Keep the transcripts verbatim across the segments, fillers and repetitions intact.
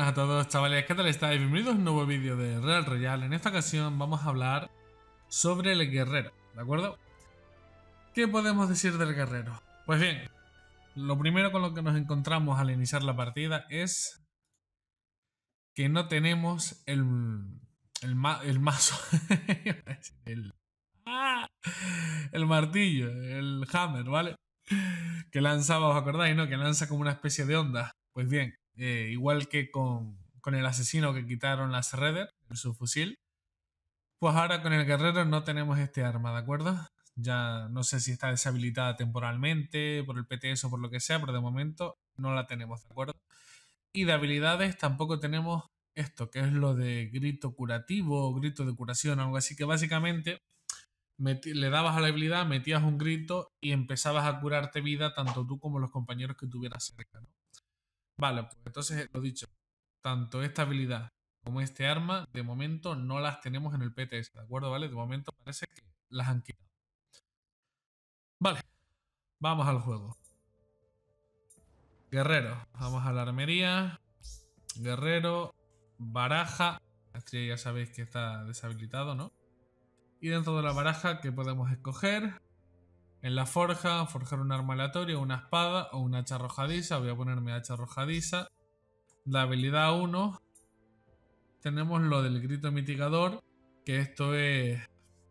buenas a todos, chavales, ¿qué tal estáis? Bienvenidos a un nuevo vídeo de Real Royale. En esta ocasión vamos a hablar sobre el guerrero, ¿de acuerdo? ¿Qué podemos decir del guerrero? Pues bien, lo primero con lo que nos encontramos al iniciar la partida es que no tenemos el, el, ma el mazo, el, ¡ah! el martillo, el hammer, ¿vale? Que lanzaba, ¿os acordáis, no? Que lanza como una especie de onda. Pues bien, eh, igual que con, con el asesino que quitaron la Shredder, su fusil, pues ahora con el guerrero no tenemos este arma, ¿de acuerdo? Ya no sé si está deshabilitada temporalmente, por el P T S o por lo que sea, pero de momento no la tenemos, ¿de acuerdo? Y de habilidades tampoco tenemos esto, que es lo de grito curativo o grito de curación, algo así, que básicamente le dabas a la habilidad, metías un grito y empezabas a curarte vida tanto tú como los compañeros que tuvieras cerca, ¿no? Vale, pues entonces lo dicho, tanto esta habilidad como este arma, de momento no las tenemos en el P T S, ¿de acuerdo? ¿Vale? De momento parece que las han quitado. Vale, vamos al juego. Guerrero, vamos a la armería. Guerrero, baraja. Este ya sabéis que está deshabilitado, ¿no? Y dentro de la baraja, ¿qué podemos escoger? En la forja, forjar un arma aleatoria, una espada o una hacha arrojadiza. Voy a ponerme hacha arrojadiza. La habilidad uno. Tenemos lo del grito mitigador, que esto es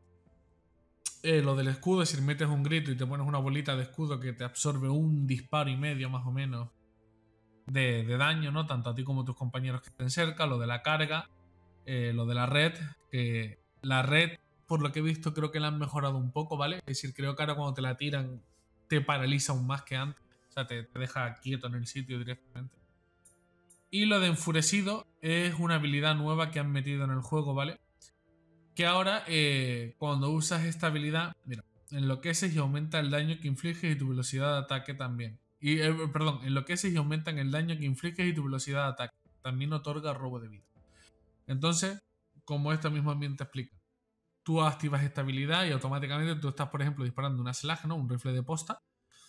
eh, lo del escudo. Es decir, metes un grito y te pones una bolita de escudo que te absorbe un disparo y medio más o menos de, de daño, ¿no? Tanto a ti como a tus compañeros que estén cerca. Lo de la carga, eh, lo de la red, que la red, por lo que he visto, creo que la han mejorado un poco, ¿vale? Es decir, creo que ahora cuando te la tiran te paraliza aún más que antes. O sea, te, te deja quieto en el sitio directamente. Y lo de enfurecido es una habilidad nueva que han metido en el juego, ¿vale? Que ahora, eh, cuando usas esta habilidad, mira, enloqueces y aumenta el daño que infliges y tu velocidad de ataque también. Y, eh, perdón, enloqueces y aumentan el daño que infliges y tu velocidad de ataque. También otorga robo de vida. Entonces, como esto mismo ambiente explica, tú activas esta habilidad y automáticamente tú estás, por ejemplo, disparando una Slag, ¿no? Un rifle de posta.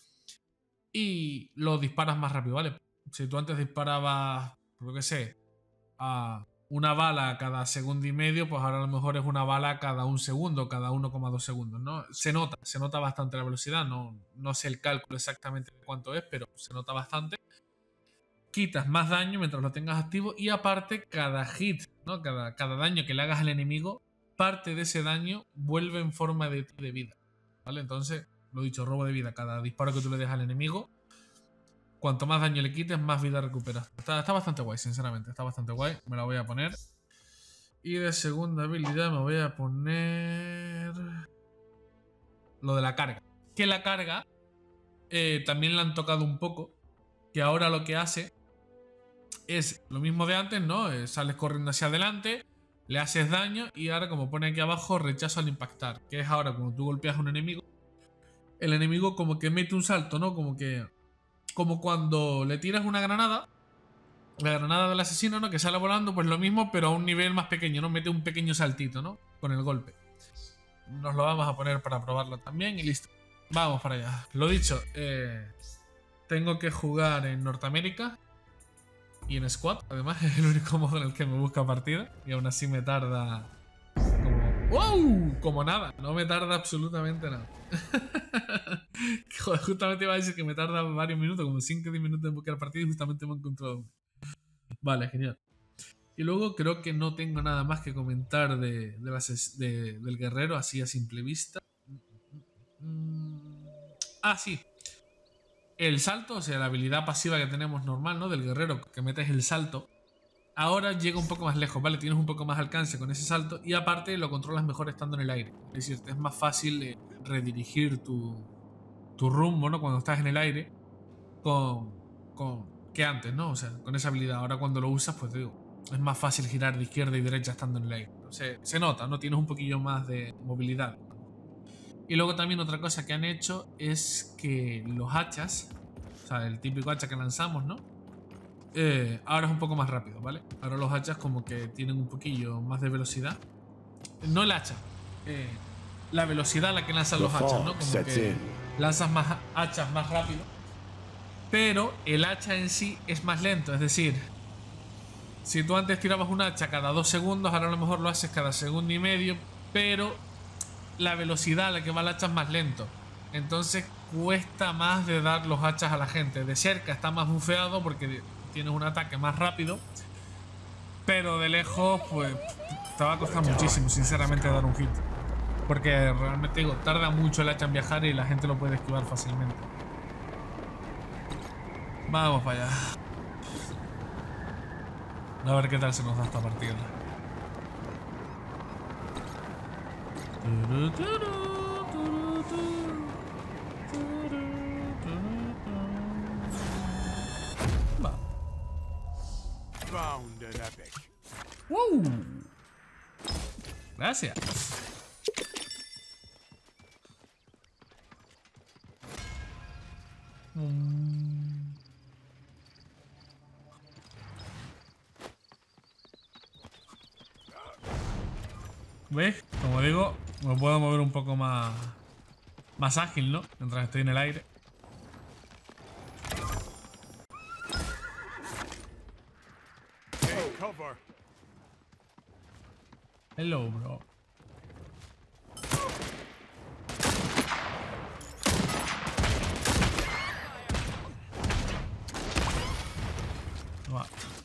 Y lo disparas más rápido, ¿vale? Si tú antes disparabas, lo que sé, a una bala cada segundo y medio, pues ahora a lo mejor es una bala cada un segundo, cada uno coma dos segundos, ¿no? Se nota, se nota bastante la velocidad, no, no sé el cálculo exactamente de cuánto es, pero se nota bastante. Quitas más daño mientras lo tengas activo y aparte cada hit, ¿no? Cada, cada daño que le hagas al enemigo, parte de ese daño vuelve en forma de, de vida, ¿vale? Entonces, lo dicho, robo de vida, cada disparo que tú le dejas al enemigo, cuanto más daño le quites, más vida recuperas. Está, está bastante guay, sinceramente. Está bastante guay. Me la voy a poner. Y de segunda habilidad me voy a poner lo de la carga. Que la carga eh, también la han tocado un poco. Que ahora lo que hace es lo mismo de antes, ¿no? Eh, sales corriendo hacia adelante, le haces daño y ahora, como pone aquí abajo, rechazo al impactar. Que es ahora cuando tú golpeas a un enemigo, el enemigo como que mete un salto, ¿no? Como que... Como cuando le tiras una granada, la granada del asesino, ¿no? Que sale volando, pues lo mismo, pero a un nivel más pequeño, ¿no? Mete un pequeño saltito, ¿no? Con el golpe. Nos lo vamos a poner para probarlo también y listo. Vamos para allá. Lo dicho, eh, tengo que jugar en Norteamérica y en Squad. Además, es el único modo en el que me busca partida. Y aún así me tarda como... ¡Wow! Como nada. No me tarda absolutamente nada. Joder, justamente iba a decir que me tarda varios minutos, como cinco o diez minutos en buscar partida y justamente me he encontrado uno. Vale, genial. Y luego creo que no tengo nada más que comentar de, de las, de, del guerrero, así a simple vista. Ah, sí. El salto, o sea, la habilidad pasiva que tenemos normal, ¿no? Del guerrero, que metes el salto. Ahora llega un poco más lejos, ¿vale? Tienes un poco más alcance con ese salto y aparte lo controlas mejor estando en el aire. Es decir, es más fácil eh, redirigir tu, tu rumbo, ¿no? Cuando estás en el aire con, con que antes, ¿no? O sea, con esa habilidad. Ahora cuando lo usas, pues te digo, es más fácil girar de izquierda y derecha estando en el aire. O sea, se nota, ¿no? Tienes un poquillo más de movilidad. Y luego también otra cosa que han hecho es que los hachas, o sea, el típico hacha que lanzamos, ¿no? Eh, ahora es un poco más rápido, ¿vale? Ahora los hachas como que tienen un poquillo más de velocidad. No el hacha, eh, la velocidad a la que lanzan los hachas, ¿no? Como que lanzas más hachas más rápido. Pero el hacha en sí es más lento, es decir, si tú antes tirabas un hacha cada dos segundos, ahora a lo mejor lo haces cada segundo y medio, pero la velocidad a la que va el hacha es más lento. Entonces cuesta más de dar los hachas a la gente. De cerca está más bufeado porque tienes un ataque más rápido, pero de lejos pues te va a costar muchísimo, sinceramente, dar un hit. Porque realmente digo, tarda mucho el hacha en viajar y la gente lo puede esquivar fácilmente. Vamos para allá. A ver qué tal se nos da esta partida. Va. ¡Wow! Gracias. Mm. ¿Ves? Como digo, me puedo mover un poco más más ágil, ¿no? Mientras estoy en el aire. Hello, bro. Va.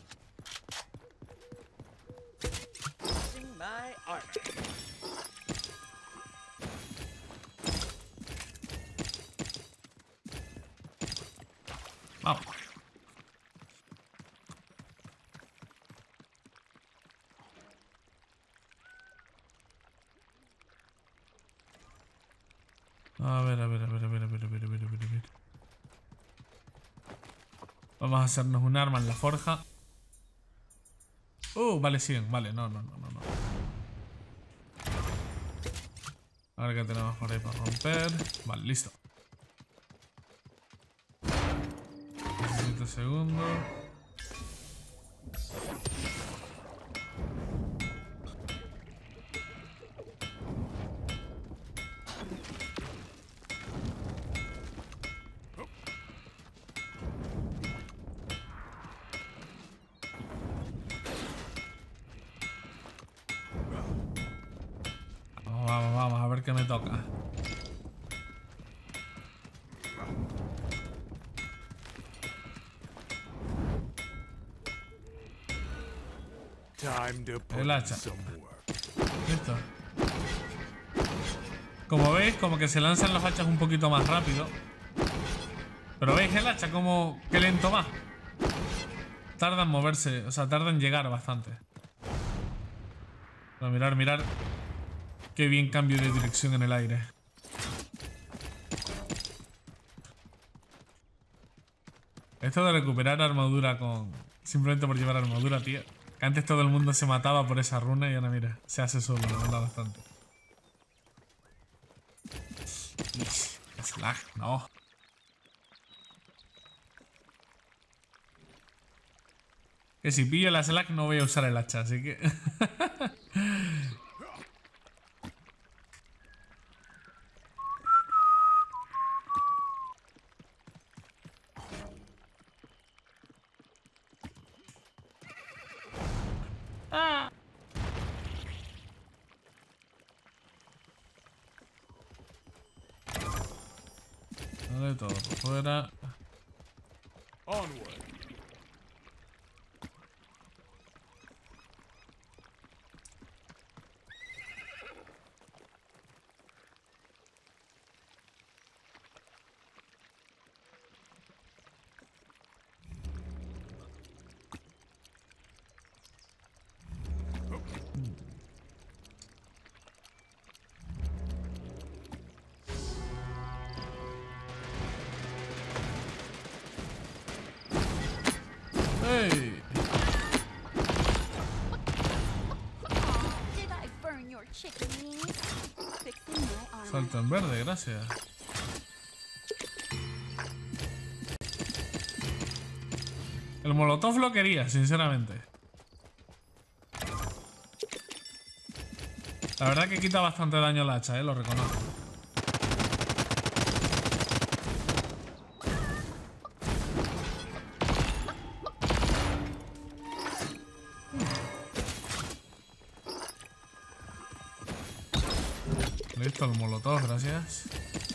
Vamos. A ver, a ver, a ver, a ver, a ver, a ver, a ver, a ver, a ver. Vamos a hacernos un arma en la forja. Uh, vale, cien. Vale, no, no, no, no, no. A ver qué tenemos por ahí para romper. Vale, listo. veinte segundos. Vamos, vamos, vamos, a ver qué me toca. El hacha. Listo. Como veis, como que se lanzan los hachas un poquito más rápido. Pero veis el hacha como que lento va. Tarda en moverse, o sea, tarda en llegar bastante. Pero mirar, mirar. Qué bien cambio de dirección en el aire. Esto de recuperar armadura con... simplemente por llevar armadura, tío. Que antes todo el mundo se mataba por esa runa y ahora mira, se hace solo, me mola bastante. Es lag, no. Que si pillo la slack no voy a usar el hacha, así que... ah. Vale, todo por fuera. Onward. Hey. Salto en verde, gracias. El molotov lo quería, sinceramente. La verdad que quita bastante daño al hacha, eh, lo reconozco. Listo, el molotov, gracias.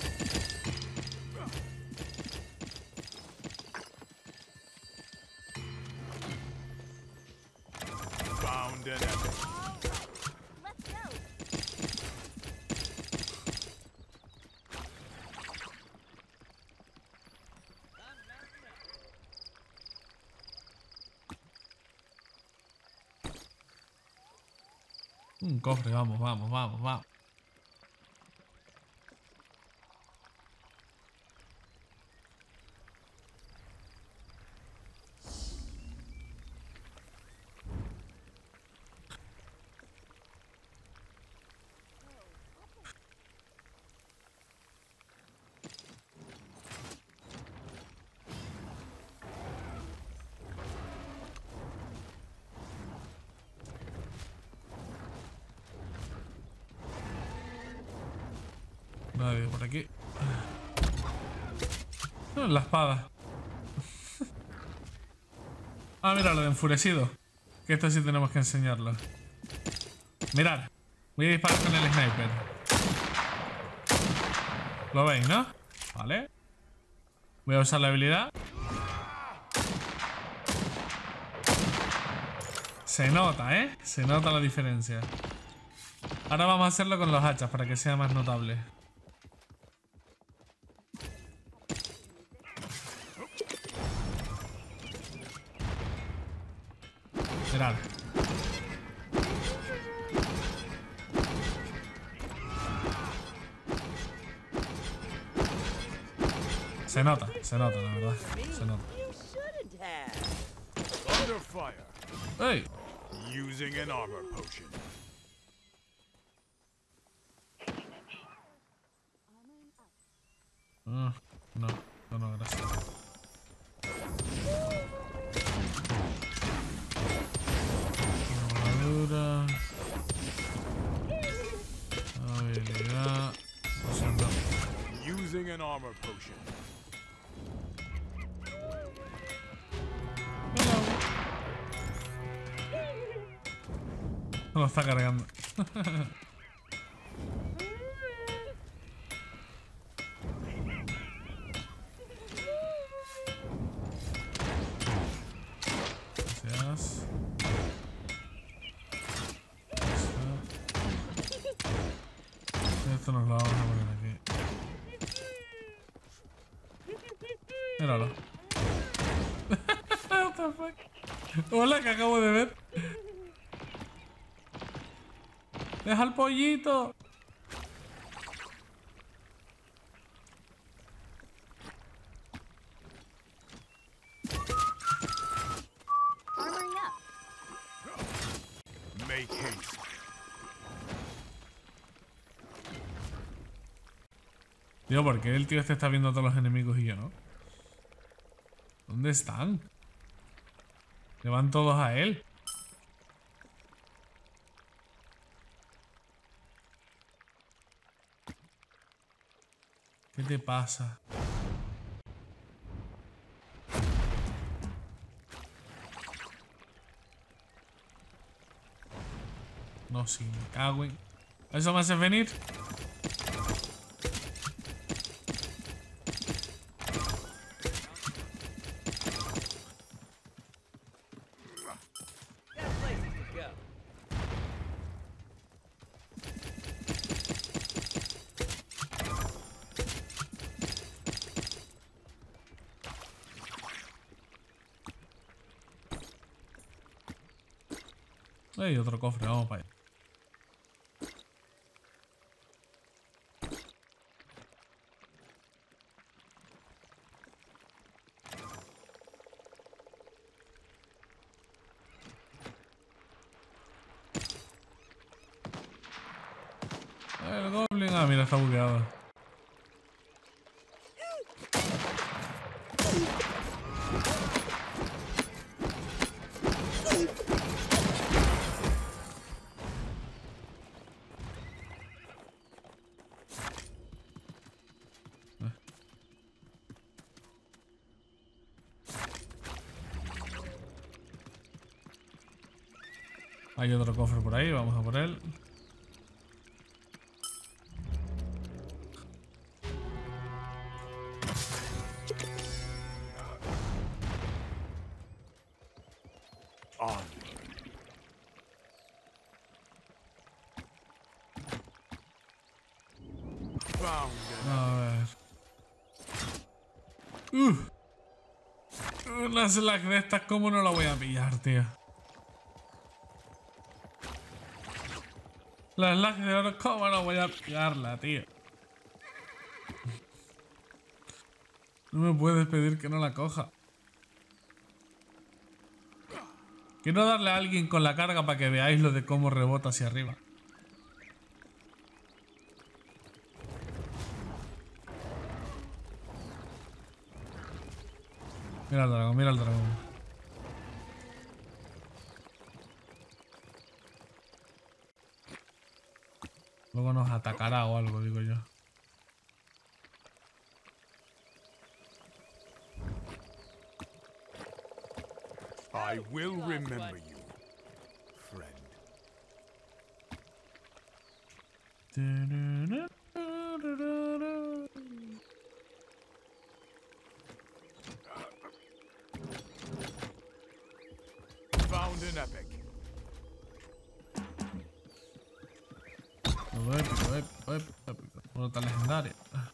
Un cofre, vamos, vamos, vamos, vamos. Nadie por aquí. No, la espada. Ah, mira, lo de enfurecido. Que esto sí tenemos que enseñarlo. Mirad. Voy a disparar con el sniper. ¿Lo veis, no? Vale. Voy a usar la habilidad. Se nota, ¿eh? Se nota la diferencia. Ahora vamos a hacerlo con los hachas para que sea más notable. Mirad. Se nota, se nota, la verdad. Se nota. ¡Ey! Using an armor potion. Uh, no, no, no, gracias. Armadura. Habilidad. Poción no. Using an armor potion. No lo está cargando. Gracias. Esto nos lo vamos a poner aquí. Míralo. What the fuck? Hola, que acabo de ver. ¡Deja el pollito! Make haste. Tío, ¿por qué el tío este está viendo a todos los enemigos y yo no? ¿Dónde están? Le van todos a él. ¿Qué te pasa? No, sí, me cago en... ¿Eso me hace venir? Hay otro cofre, vamos para allá. El goblin, ah, mira, está bugueado. Hay otro cofre por ahí, vamos a por él. Found an A ver. Uf. Una slack de estas, ¿cómo no la voy a pillar, tío? La slack de oro, ¿cómo no voy a pillarla, tío? No me puedes pedir que no la coja. Quiero darle a alguien con la carga para que veáis lo de cómo rebota hacia arriba. Mira el dragón, mira el dragón. Luego nos atacará o algo, digo yo. I will remember you, friend. Found an epic. Todo épico, épico, épico, épico. Nota legendaria.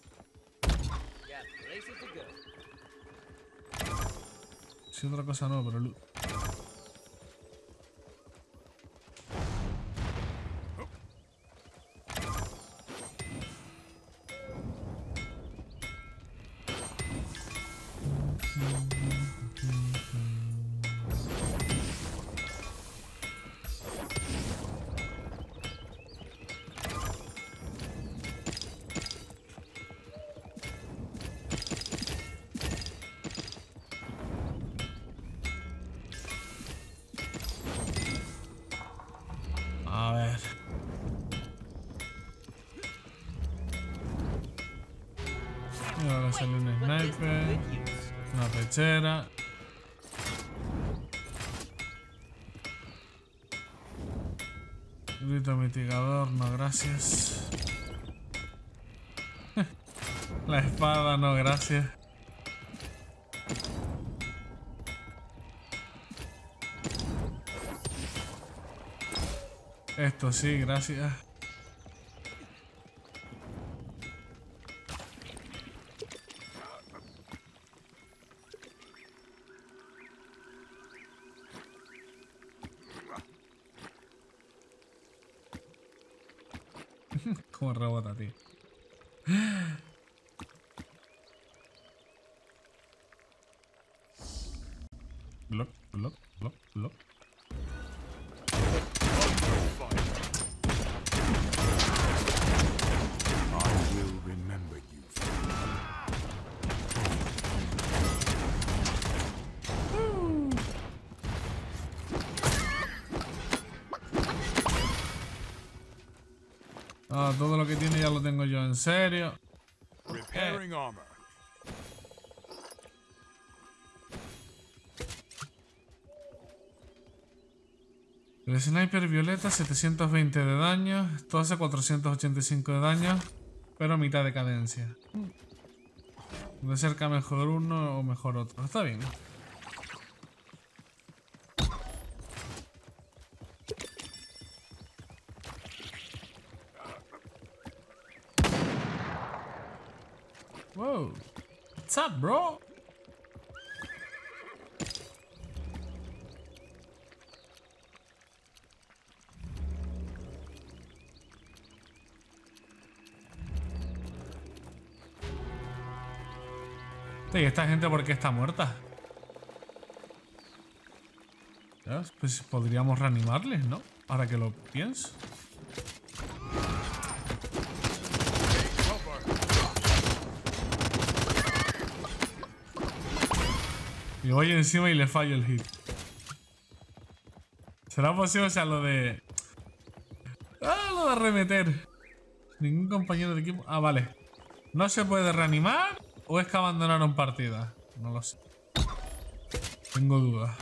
Sí, otra cosa no, pero... lu- A ver. Y ahora sale un sniper. Una pechera. Grito mitigador, no gracias. La espada, no gracias. Esto sí, gracias. Como rebota, tío. Block, block, block, block. I will remember you, friend. Ah, todo lo que tiene ya lo tengo yo, en serio. Repairing armor. El sniper violeta, setecientos veinte de daño. Esto hace cuatrocientos ochenta y cinco de daño, pero mitad de cadencia. De cerca mejor uno o mejor otro. Está bien. Wow. What's up, bro? ¿Y esta gente por qué está muerta? ¿Ya? Pues podríamos reanimarles, ¿no? Ahora que lo pienso. Y voy encima y le fallo el hit. ¿Será posible? O sea, lo de... Ah, lo de arremeter. Ningún compañero de equipo... Ah, vale. ¿No se puede reanimar? ¿O es que abandonaron partida? No lo sé. Tengo dudas.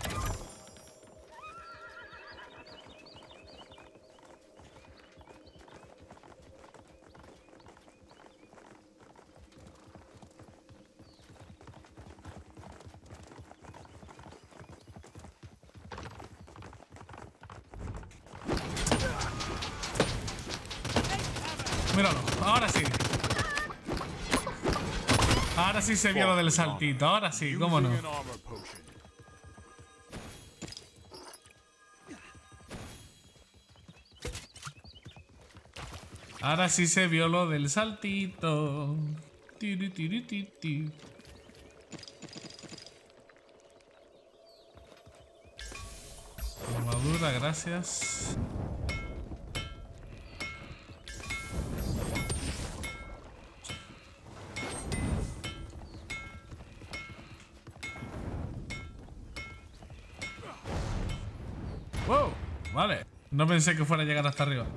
Míralo, ahora sí. Ahora sí se vio lo del saltito. Ahora sí, cómo no. Using an armor potion. Ahora sí se vio lo del saltito. Tiri, tiri, tiri, tiri. Armadura, gracias. Wow, vale. No pensé que fuera a llegar hasta arriba.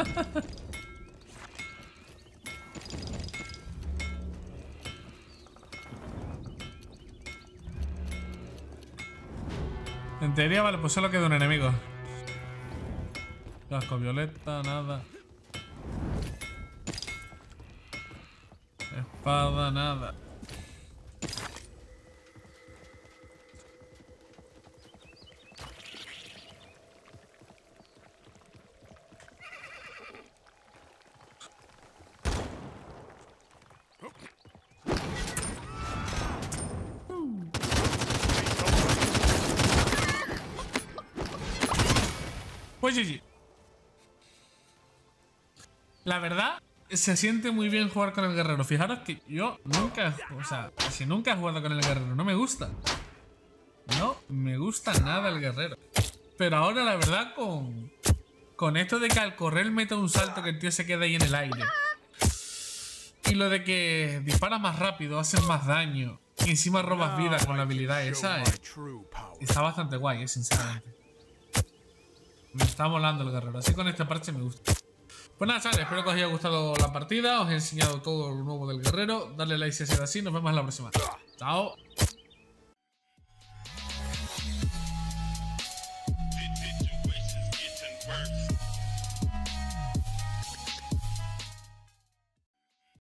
En teoría, vale, pues solo queda un enemigo. Casco violeta, nada. Espada, nada. Pues G G. La verdad, se siente muy bien jugar con el guerrero. Fijaros que yo nunca, o sea, si nunca he jugado con el guerrero, no me gusta. No me gusta nada el guerrero. Pero ahora la verdad con, con esto de que al correr mete un salto que el tío se queda ahí en el aire. Y lo de que dispara más rápido, haces más daño. Y encima robas vida con la habilidad esa. Eh, está bastante guay, eh, sinceramente. Me está molando el guerrero. Así con este parche me gusta. Pues nada, chavales, espero que os haya gustado la partida. Os he enseñado todo lo nuevo del guerrero. Dale like si ha sido así. Nos vemos en la próxima. Chao.